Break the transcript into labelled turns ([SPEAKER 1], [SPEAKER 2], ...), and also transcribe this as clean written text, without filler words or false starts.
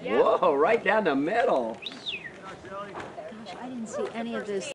[SPEAKER 1] Whoa, right down the middle.
[SPEAKER 2] Gosh, I didn't see any of this.